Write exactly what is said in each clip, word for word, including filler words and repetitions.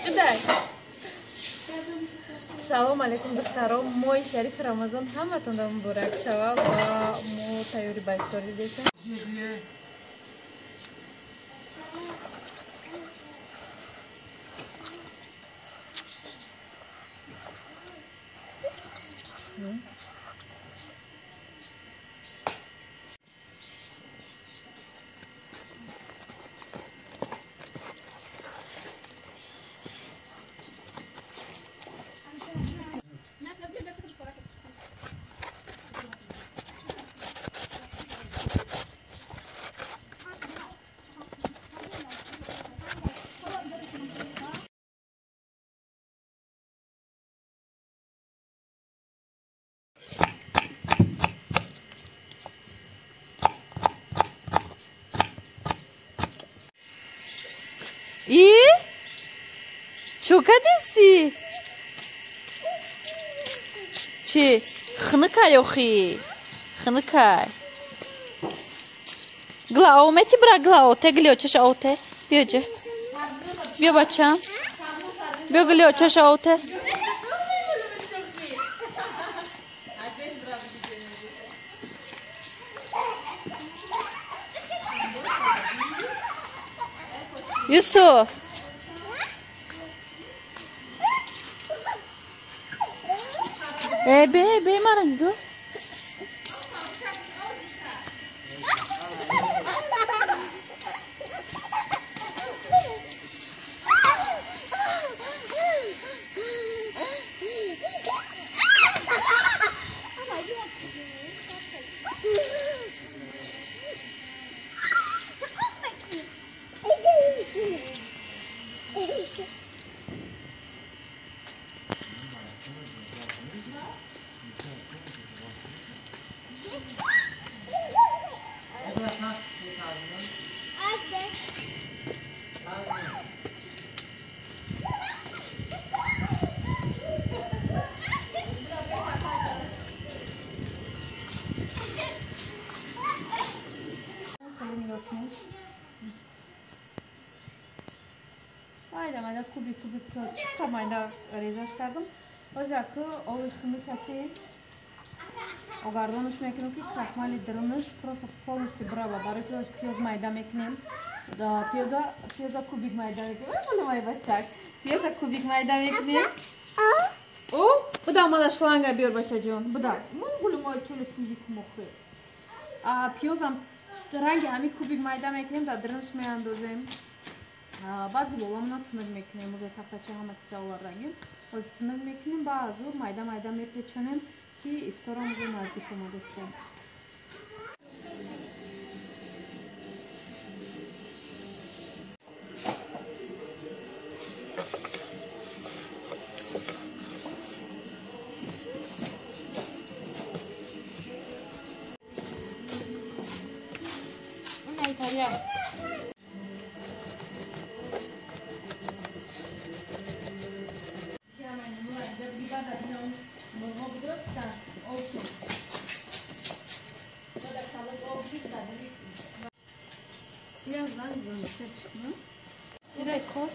салом алейкум духтарон, моҳи шарифи рамазон ҳаматонро муборак шавад ва мо тайёри ба ифтор дидем. И? Чё кадеси? Чи? Хныкай охи. Хныкай. Глао, мети бра глао, те глио чаша оте. Бьёже. Бьё бачам. Бьё глио чаша оте. Юсуф. Э, бе, бе, маранду. Ayda mayda kubik kubik çıkka mayda rezaj kardım. Ozaki ovi хныкати огардонуш мекунем ки крахмали дрнуш просто полностью браво барои ки оз пиёз майда мекунем. Да пиёза пиёза кубик майда мекунем. Мана май бачак. Пиёза кубик майда мекунем. О, буда мада шланга биёр бачаҷон. Буда. Мон гули мой чули кубик мохи. А пиёзам ранги ҳами кубик майда мекунем, да дрнуш меандозем. баъзи боломона тунук мекунем, уже тахтача ҳама киса овардагим. Ҳозир тунук мекунем, баъзу майда майда мепечонем ки ифторам уже наздик омадастем. Birazdan dönüşe çıkma. Şuraya koy.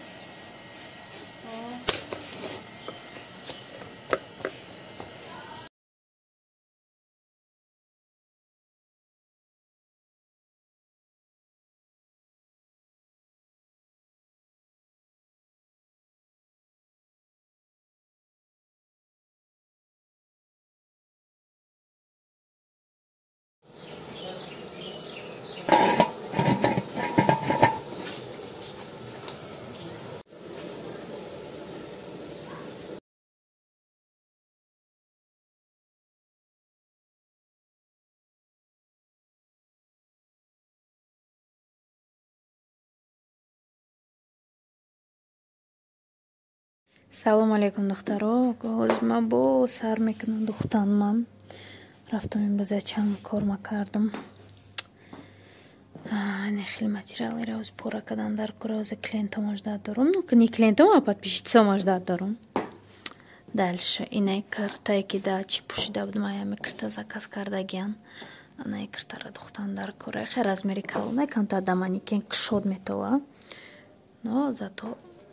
салом алейкум духтаро. гоз ман бо сар мекунам духтанмам. рафтам имрӯз чанд кор макардам. не хеле материалеро оз пора кадан дар кора оз клиентам ждат дорум. Ну не клиентам, а подписчицам ждат дорум. Дальше ине картае ки да чи пушида будам аяме карта заказ кардагиан. Ана картара духтан дар кора. Хе размери калон, камтар дамани кен кшод метова. Но зато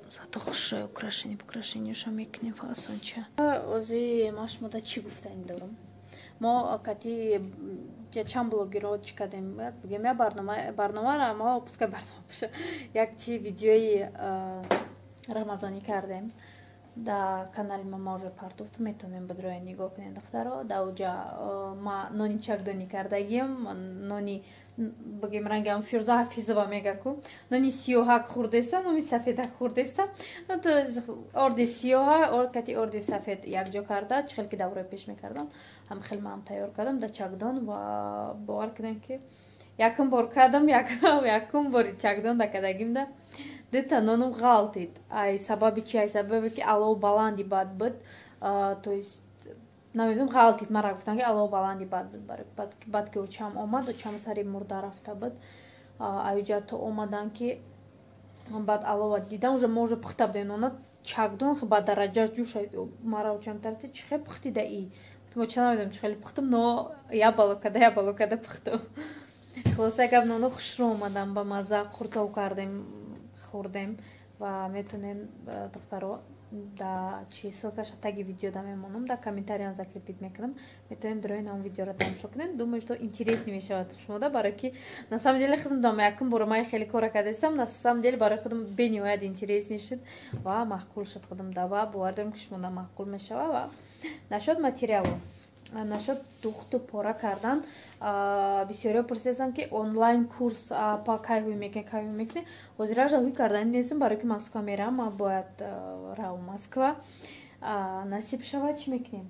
зато хушро украшение украшениеша мекунем фасонча. Ози машмуда чӣ гуфтани дорам. Мо кати чанд блогеро чӣ кардем, бигем я барнома барномаро мо пускай барнома боша як чи видеои рамазонӣ кардем. Да канали ма може партофт метонем бидроя нигоҳ кунед духтаро. Да уҷа ма нони чагдонӣ кардагим, нони бигем рангам Фирӯза Ҳафизова мегаку. Нони сиёҳак хӯрдестам, нони сафедак хӯрдестам. Орди сиёҳа, кати орди сафед якҷо карда, чӣ хел ки давраи пеш мекардам, ҳам хел маам тайёр кардам да чагдон ва бовар кунем ки якум бор кардам, якум бори чагдон да кардагим да дита нонум ғалтид. Ай сабаби чи? Ай сабаби ки алов баланди бад буд. То есть намедонам ғалтид. Мара гуфтан ки алов баланди бад буд. Бад ки очам омад, очам сари мурда рафта буд. Ай уҷа то омадан ки бад алова дидам, уже мо уже пухта будем нона чагдон ба дараҷаш ҷӯшад. Мара очам тарти чӣ хел пухтида и? Мо ча намедонам чӣ хел пухтам, но я балокада я балокада пухтам. Хулоса гап ноно хушро омадам, ба маза хуртов кардем, хӯрдем ва метонен духтаро да чи ссилкаша таги видеода мемонам, да комментариям закрепит мекунам, метонен дрои нам видеоро тамошо кунед. Думаю, что интересный мешавад шумо да, барои ки на самом деле худам дам якум бора ман хеле кора кардастам, на самом деле барои худам бениҳоят интересный шуд ва маъқул шуд худам да ва бовар дорам ки шумо да маъқул мешава ва нашод материало нашод духту пора кардан. Бисёриҳо пурсиданд ки онлайн курс па кайҳӯй мекунед кайҳӯй мекунед. Ҳозираш ҳӯй кардани нестам, барои ки Москва мерам, ман бояд равам Москва. Насиб шава чӣ мекунем?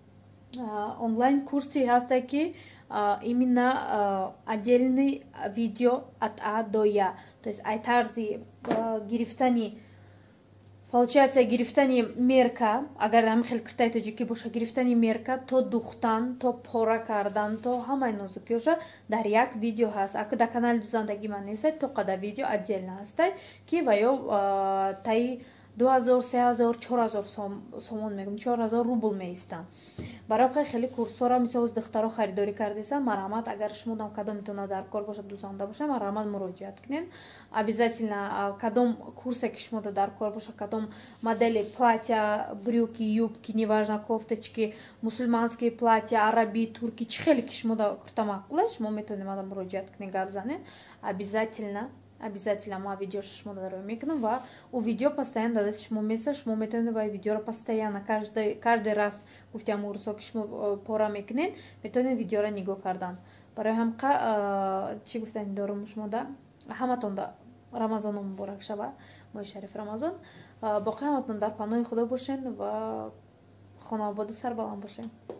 Онлайн курси ҳаста ки именно отдельный видео от А до Я. То есть ай тарзи гирифтани получается гирифтани мерка, агар ҳамин хел киртаи тоҷикӣ боша, гирифтани мерка, то духтан, то пора кардан, то ҳамаи нозукиёша дар як видео ҳаст. Ако дар канали дузандагӣ ман нестад, то қада видео отдельно ҳастай ки ва ё таи ду ҳазор, се ҳазор, чор ҳазор сомон мегӯм, чор ҳазор рубл меистанд. Барои ки хеле курсора мисол духтаро харидорӣ кардесам, марҳамат, агар шумодам кадом метавонад дар кор бошад, дузанда бошад, марҳамат муроҷиат кунед. Обязательно кадом курсе ки шумода дар кор бошад, кадом модели платья, брюки, юбки, неважно кофточки, мусулманские платья, араби, турки, чӣ хеле ки шумода курта маъқул аст, шумо метавонед мада муроҷиат кунед, гап занед. Обязательно обязательно ма видеошо шумо даро мекунам ва у видео постоянно да дасти шумо меса, шумо метавонед ва видеоро постоянно каждый каждый раз гуфтам урусо ки шумо пора мекунед, метавонед видеоро нигоҳ кардан. Барои ҳамқа чӣ гуфтани дорум шумо да ҳаматон да рамазону муборак шава, моҳи шариф рамазон. Боқи ҳаматон дар паноҳи худо бошед ва хонаободу сарбаланд бошед.